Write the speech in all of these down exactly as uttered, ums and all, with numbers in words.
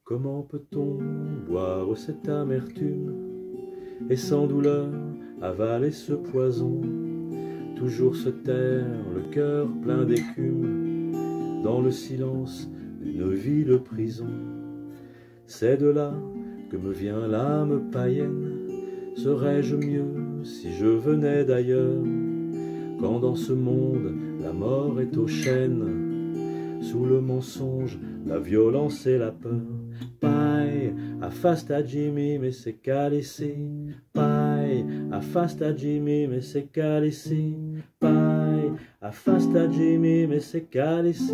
Comment peut-on boire cette amertume et sans douleur avaler ce poison, toujours se taire le cœur plein d'écume dans le silence d'une vie de prison? C'est de là que me vient l'âme païenne. Serais-je mieux si je venais d'ailleurs, quand dans ce monde la mort est aux chaînes, sous le mensonge, la violence et la peur? Pai, afasta-te-me, me se calice. Pai, afasta-te-me, me se calice. Pai, afasta-te-me, me se calice.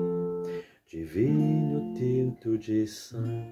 De vinho tinto de sang.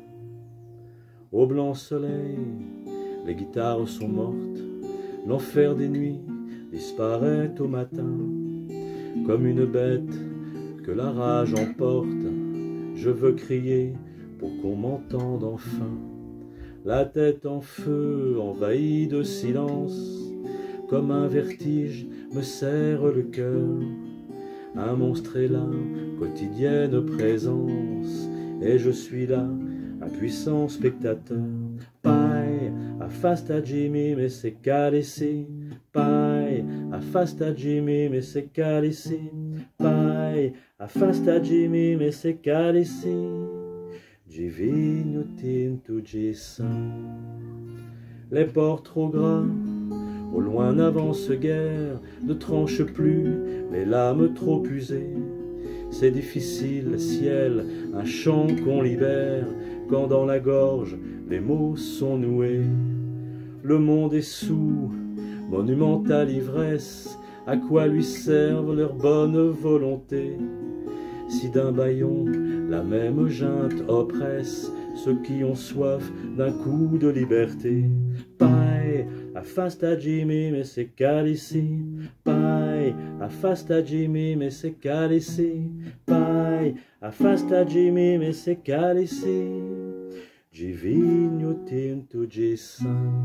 Au blanc soleil, les guitares sont mortes. L'enfer des nuits disparaît au matin. Comme une bête que la rage emporte, je veux crier pour qu'on m'entende enfin. La tête en feu, envahie de silence, comme un vertige me serre le cœur. Un monstre est là, quotidienne présence, et je suis là, un puissant spectateur. Pai, afasta-te-me, me se calice. Pai, afasta-te-me, me se calice. Pai, afasta-te-me, me se calice. De vinho tinto de sang. Les ports trop gras, au loin n'avancent guère, ne tranchent plus les lames trop usées. C'est difficile, ciel, un chant qu'on libère, quand dans la gorge les mots sont noués. Le monde est sous, monumentale ivresse, à quoi lui servent leur bonne volonté, si d'un bâillon la même junte oppresse ceux qui ont soif d'un coup de liberté? Pai, afasta-te-me, me se calice. Pai, afasta-te-me, me se calice. Pai, afasta-te-me, me se calice. De vinho tinto de sang.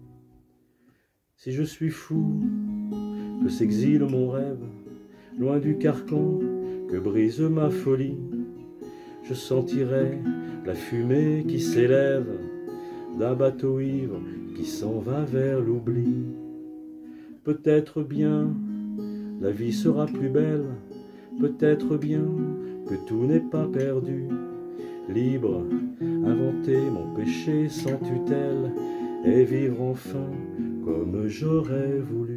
Si je suis fou, que s'exile mon rêve, loin du carcan que brise ma folie, je sentirai la fumée qui s'élève d'un bateau ivre qui s'en va vers l'oubli. Peut-être bien la vie sera plus belle, peut-être bien que tout n'est pas perdu. Libre, inventer mon péché sans tutelle et vivre enfin comme j'aurais voulu.